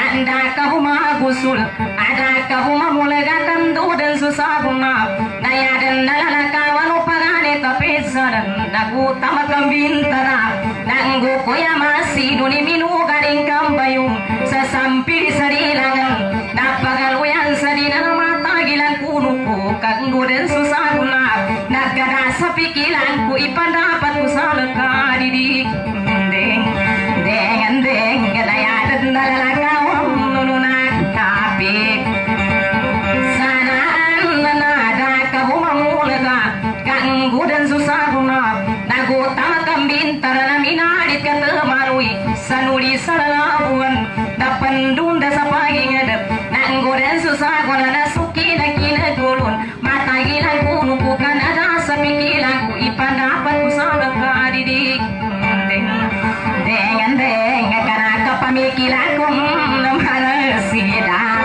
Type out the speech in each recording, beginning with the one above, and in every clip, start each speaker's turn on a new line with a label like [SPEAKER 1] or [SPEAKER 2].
[SPEAKER 1] Anda kahuma gusul, ada kahuma mulegakan du dan susah guna. Naya dan nalala kawan upagane tapi saran nagu tamat kambintara. Nanggu koya masih duni minu garing kambayung sesampi sarilangan. Napagal uyan sadina mata gilan kunuku kanggu dan susah guna. Nagada sapi kilanku ipan dapat kusalaka didik. Deng deng deng naya dan nalala kawan nununak tapi sanaan nada kahuma mulega ganggu dan susah guna nagu tamat kambintara na minarit kata marui sanuli salalabuan dapan dunda sa pagingedep nanggu dan susah guna na suki na kinagulun mata gilang kunuku kan ada sa pikilanku ipan dapat kusalaka didik deng deng karena kepamikilanku namalasida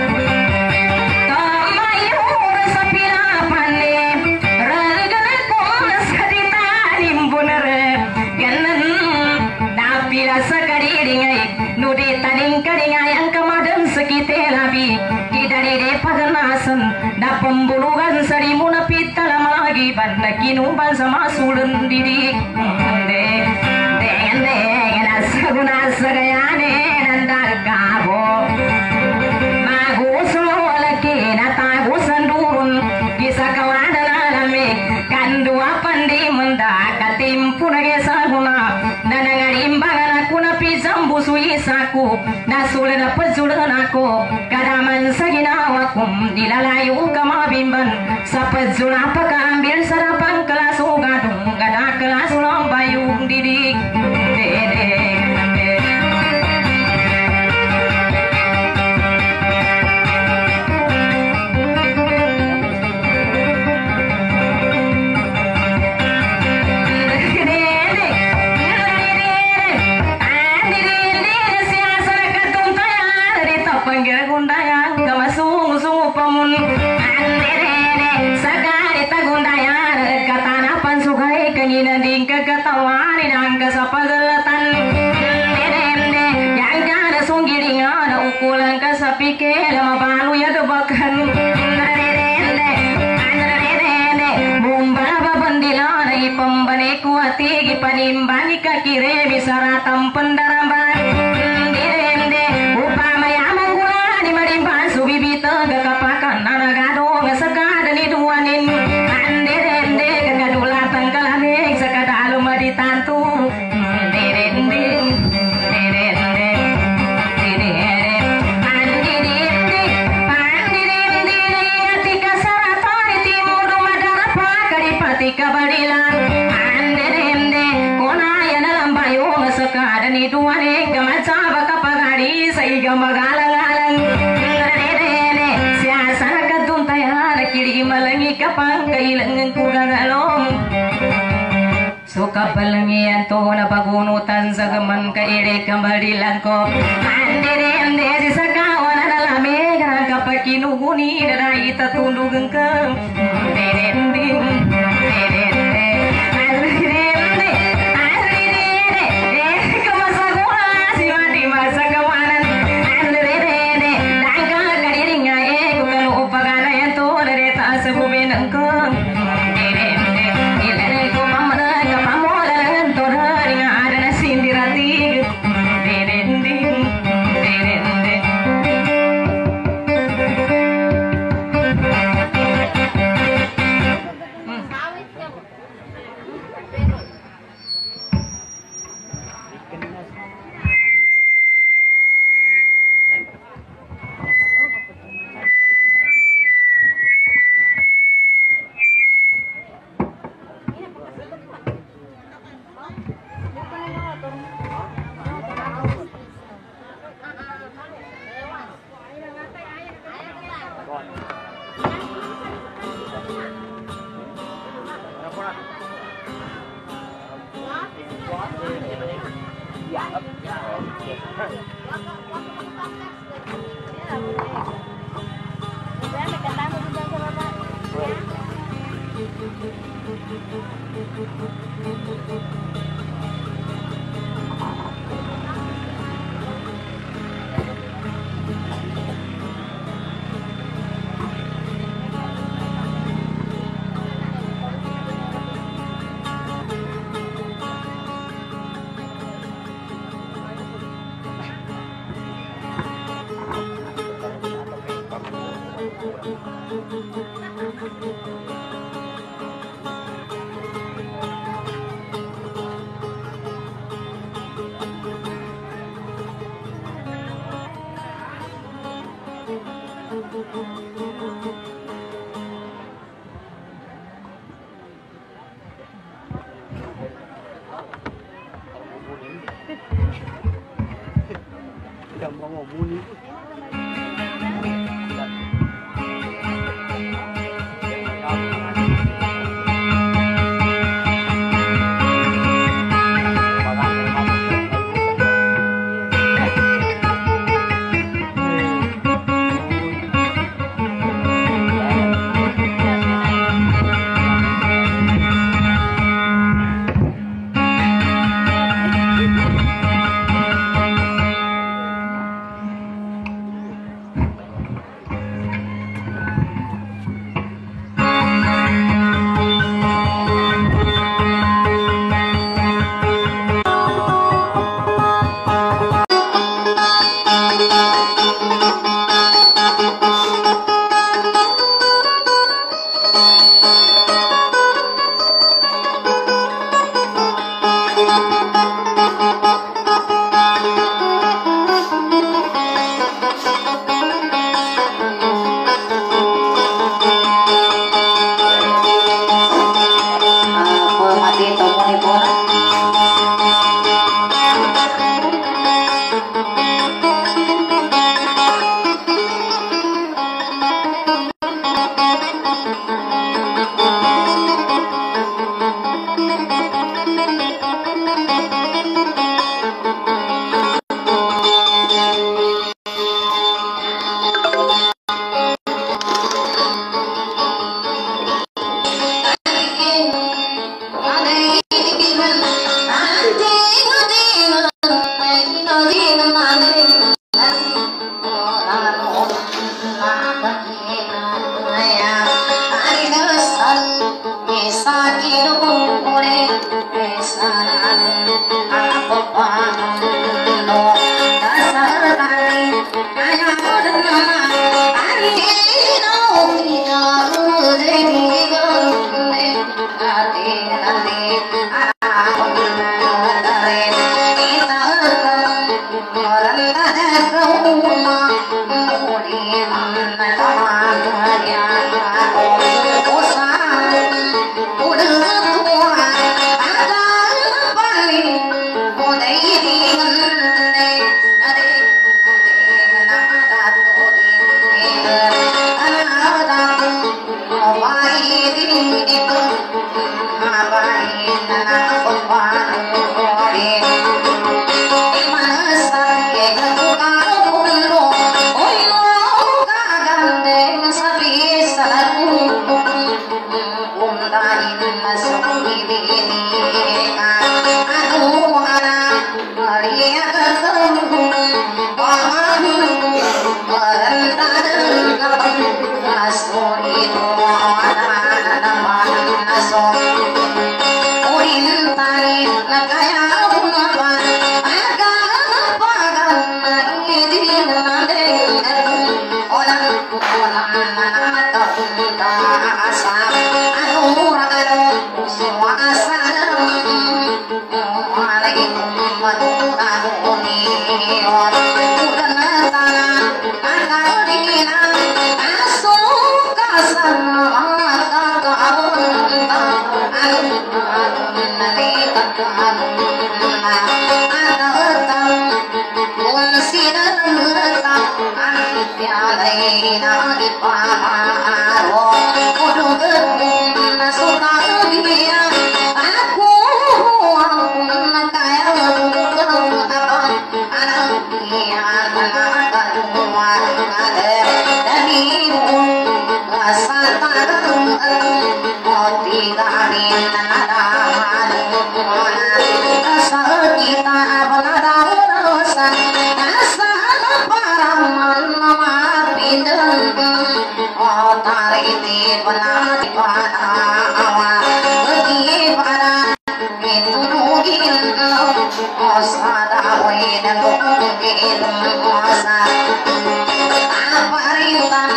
[SPEAKER 1] kamayur sa pinapane raganaku sadita nimbuner ganan napila sa kadiringay nudi taning kadingay ang kamadam sakite labi kidari de paganasan na pembulugan sa rimu na pitala magiban na kinuban sa masulan didik Guna sagayane nandar kabo maguso laki natago sandurun kisah kawan alami kandua pandi menda katimpu nage saguna nanangarimbangan aku na pisam busu isaku nasulan na pajulan aku kadaman saginawakum dilalayu kamabimban sa pajula pakambil sarapang kelas ugadung gada kelas ulang bayung didik Panimbangi kakire bisaratam pendaramban dirende upamaya manggula di marimban subibita gakapakan naragado ngasakada ni duanin andirende gagadulatan kalamig sakadalo maditantu dirende dirende dirende andirende atika saratari timur madarapa karipati kabadilan ada ni tuane gamacaba kapagari saiga magalang-alang nene siasa kaduntaya kiri malangi kapang kailangan kugagalong suka palangian to na pagunutan sa gaman kaire kambalilan ko ande di sakawan na lame kana kapakinuguni na itatulugan ka Apa rintan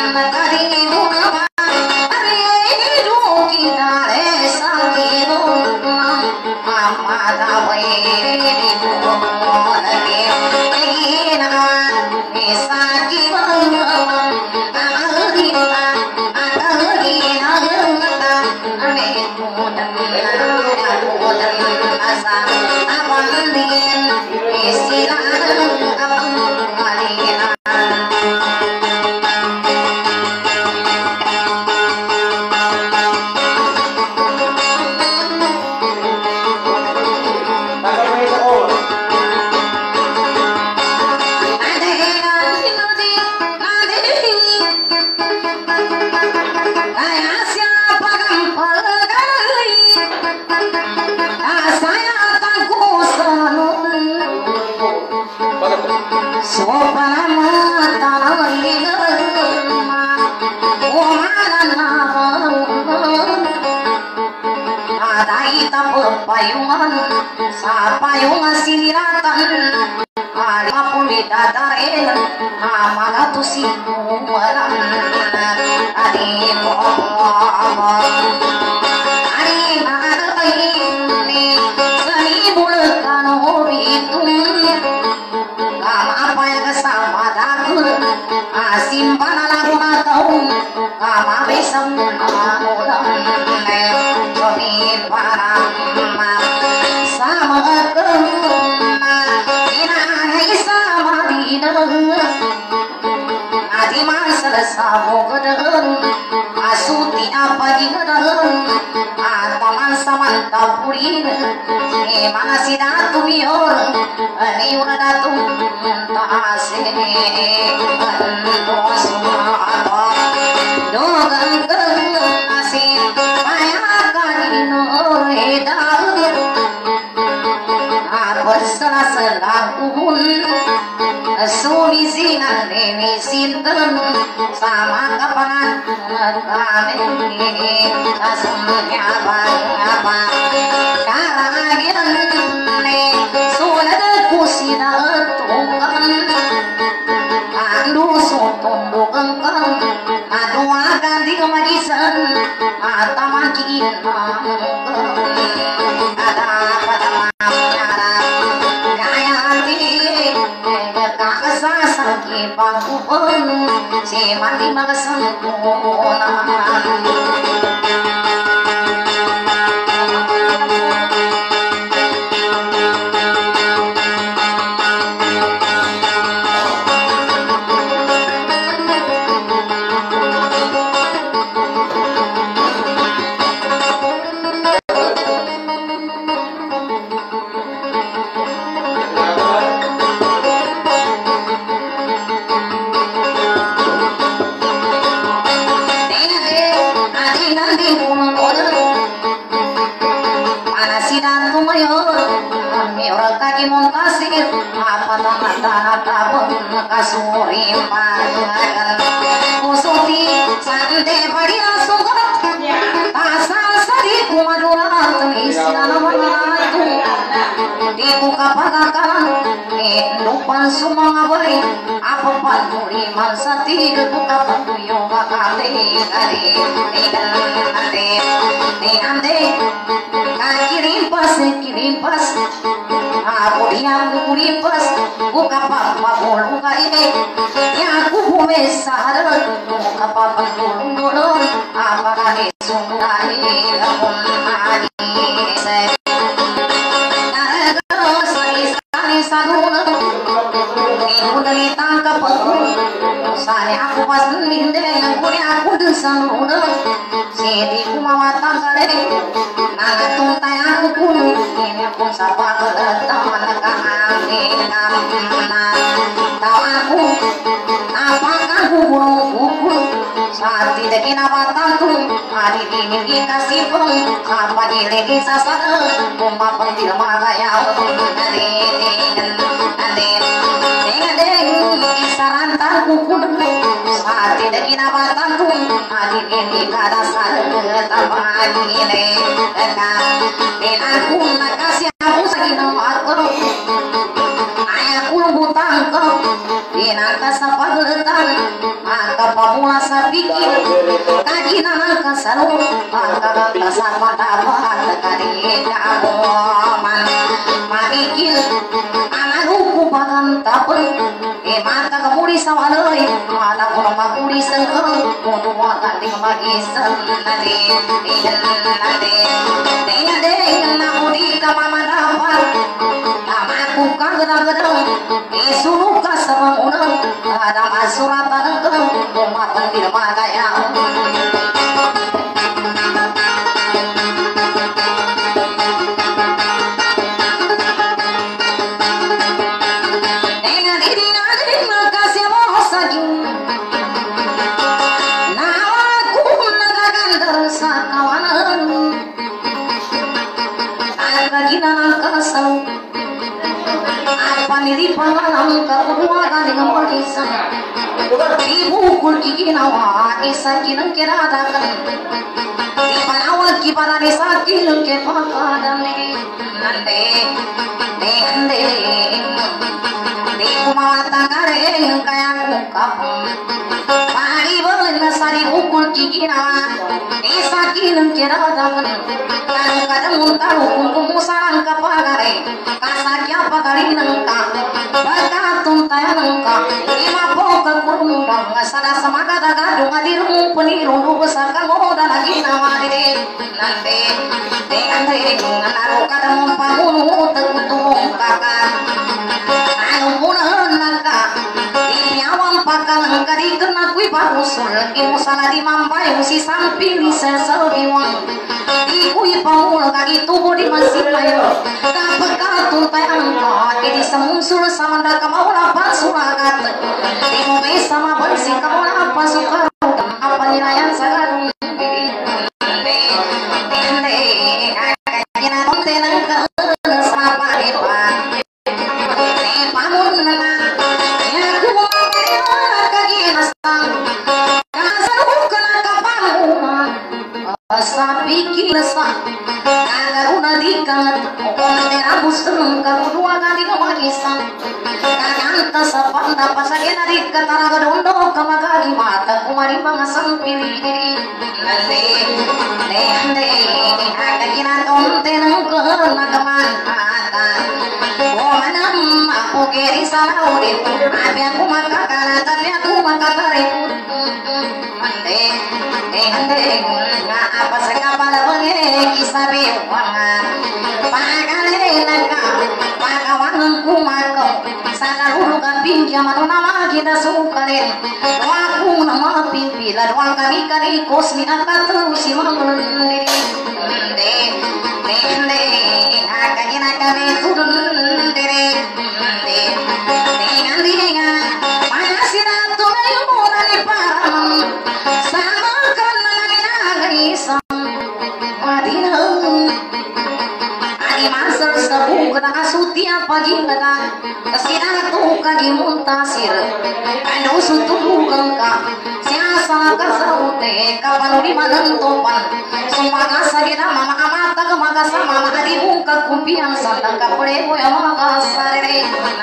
[SPEAKER 1] payungan sa payungan siniratan alima pulidadain mga tusinuwalan adi mo ari maalayin sa ibulagan o itong kamapay kasama dakul asimpan na lang na taong kamabisang manulang kami para sama inahay sama dinang adi masal sa mogadang asuti apa ginadang ataman samanta purin mana sida tumiyor ani una datung taase anto sumata dogang asin paya kanino edal berselah-selahun sumisinan ini sinten sama kapangan kami asumnya apa karagian sulit kusina tungkan andu sotondok engkang adu akan digomadisan atamakin ada pada sakit pangkuan si mandi magasempurna kusuti sante padia sugat asal sari kumadurat istana manatu dibuka pagakalan lupa semua beri apa panduri mansati dibuka panduyo bakali kali ande kirim pas aku diam pas buka papa bolu kali ya aku besar buka papa bolu apa kali sungai lamun ani se sekali saduna ibu dari tangkap saya aku pas dengan kuliah aku desanuna sedi kumawatan kali naga tuntai aku pun ini aku sapa teman kami tahu aku apakah hubung saat tidak kinabatanku hari ini dikasih pun apa diri sasar kumpa pentil magaya sarantarku pun saat tidak kinabatanku hari ini kadasar terpagile dan aku nakasih aku sagino aku ayahku butang kau dinaka sapagletan maka pamula sa bikin kaki nanang kasaru maka sama dapat kari kamu bikin anaku bagan tapun mata kemudi sawaloi mata kurma kudi sengkeng kudu makan di bagi senade kena kudi kamama dapat namaku kagedang-gedang suruh kasama unang ada masuratan keng kumatan di rumah kaya Paniri pangalang kedua kali ngemodisan dibukul gigi nawa isa kineng keradakan di panawal kipara desa kineng kepakadan nande nande di kumawatan kareng kaya kukap pari belen sari bukul gigi nawa isa kineng keradakan kadang-kadang muntaru kungkum musarang kapagare kasakya pagari nengka bakatun taya nengka lima poka kurundang sada samaga dagadung adirmu peniru nubesakan moda lagi nawari nante nante naru kadang mempanunu tegutung kakak anu punan naka inyawang pakalang kadi kena kui barusul imu salah di mampai musi samping sesebiwang ikui pamul kaki tubuh di masih layo kapekatun tayang ini semungsul sama dah kamu lapan suragat di mobil sama bersih kamu lapan suka apa nilaian sagadung sapi kilesa kagaruna dikangat okomte rabus terung kedua kali kemarisan kaganta sapanda pasagena di katara gadondo kamagagi mata kumari pangasang pilih diri nande nande hakagina tonte nengke nagamanatan omanam aku keri salaudin abi aku makakana tapi aku makatarikut nande nande apa sekapal benge kisabe wangan pagale naka pagawangan kumako sakalulu kaping kiamano nama kita sukarin waku nama pimpila doang kami kari kosmi akatu si mangunin diri de akagina kami turun diri de ngandiga panasira tunayu monani param sama isang madinang ani masal sabu kena asuti apa gimana kesina tu kagi muntasir anu sutuh engka siasa kasaute kapan di mana topan sumpah sagena mama amata kemaga sama mama di muka kumpiang sandang kapure boya mama sarere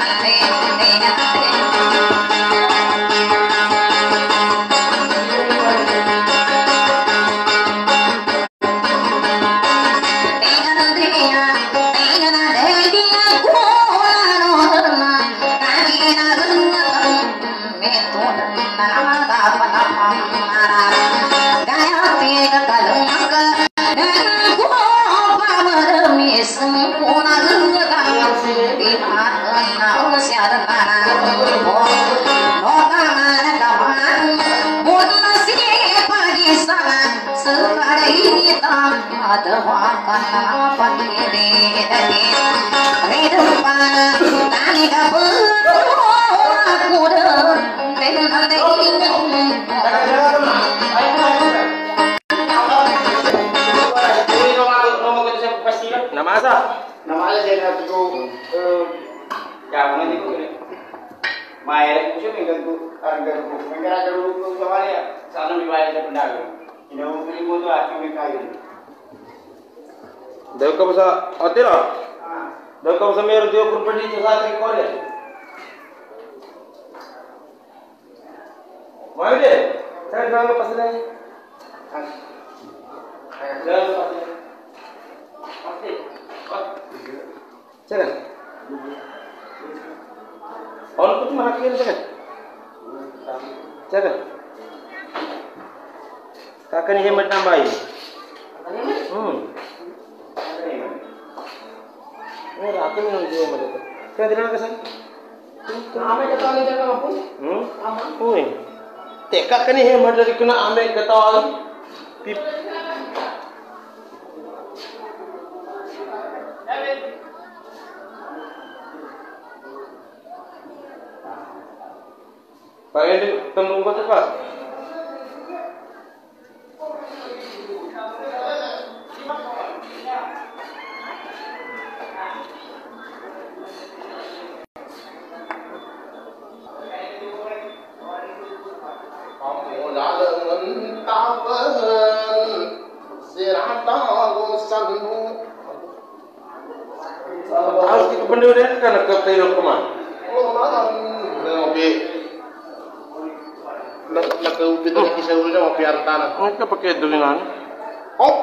[SPEAKER 2] Devo cosa otterò? Devo cosa mi ero devo proponere altri cose. Ma vedete? Saya jangan lepas ini. Jangan lepas ini. Pasti. Jangan. Orang itu cuma hakikin jangan. Jangan. Kakak ni hemat nambahin. Ini aku minum juga hemat itu. Kaya tidak kesan?
[SPEAKER 1] Ame kata lagi jangan ngapus.
[SPEAKER 2] Oi. Teka kan ni hemat dari kena ame kata lagi. Pip. Pakai di tembung kau tu Pak. Harus dikependudukan karena kepilih kemana? Nak ubi tu kisah ubi mau piar tanah. Mereka pakai dulingan. Oh.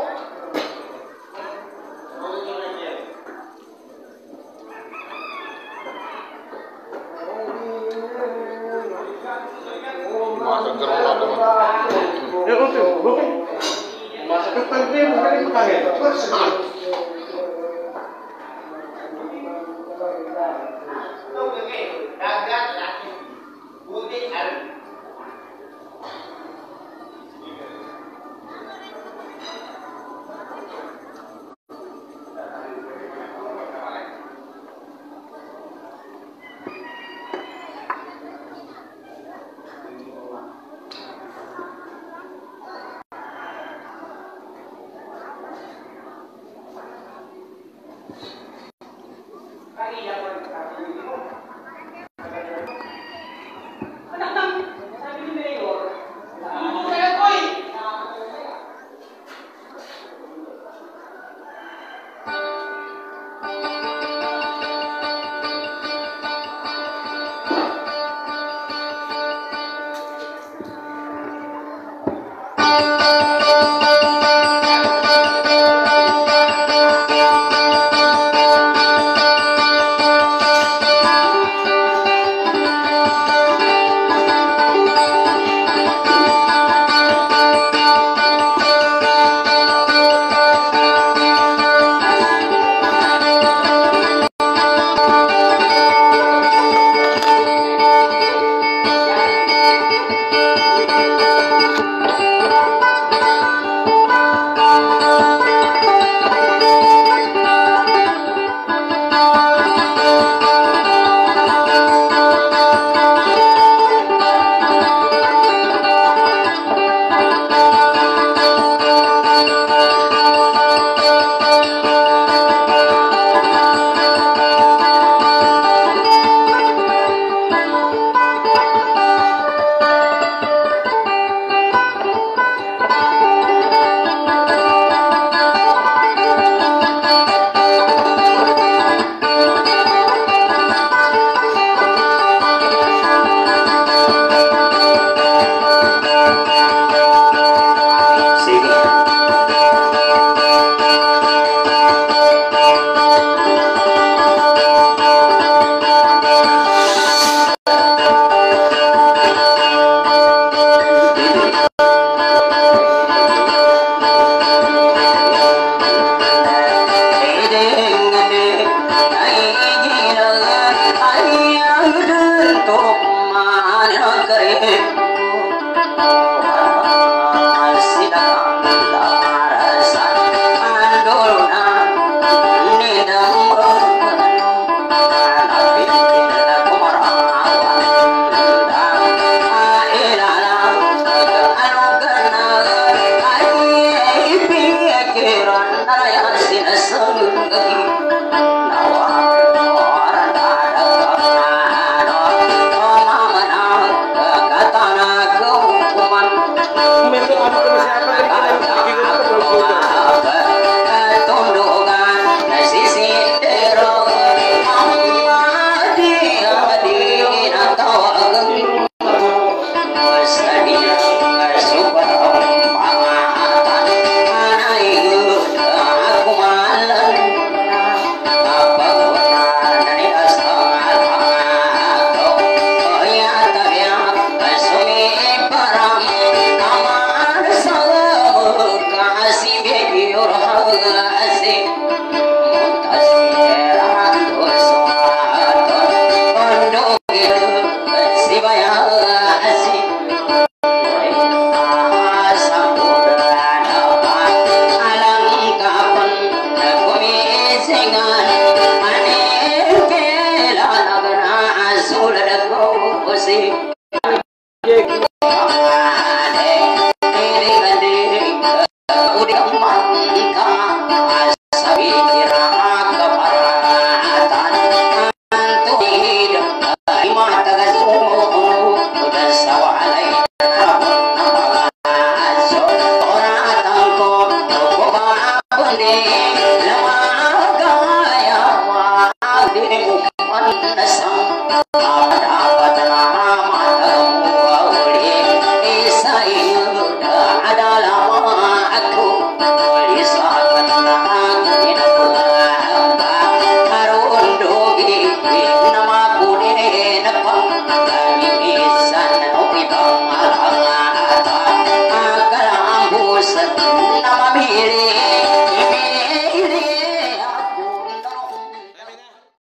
[SPEAKER 2] Masuk ke rumah tu. Ya betul, betul. Masuk ke tempat bukan itu pakai.
[SPEAKER 1] iri